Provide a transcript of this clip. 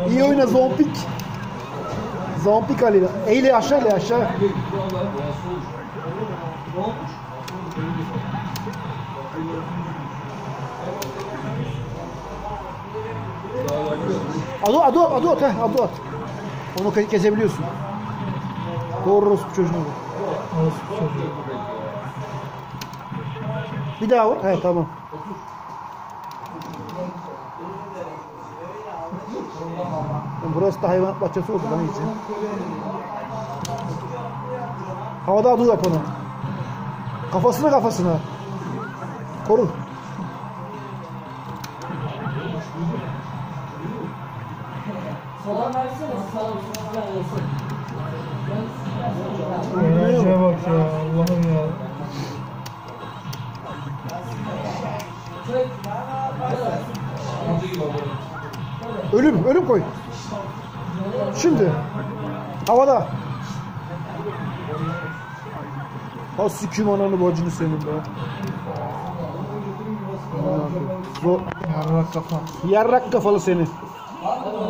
İyi oyna Zompik. Zompik Ali. Eyle aşağı, eyle aşağı. Adu at. Onu kesebiliyorsun. Doğru orospu çocuğuna bak. Orospu çocuğu. Bir daha vur. He tamam. Burası da hayvanat bahçesi oldu lan iyice. Havada adu yap ona. Kafasına. Koru. Enerjiye bak ya. Allah'ım ya. Ölüm koy. Şimdi. Havada. Ha sikiyim ananı bacını senin be. Yarrak kafa. Yarrak kafalı seni.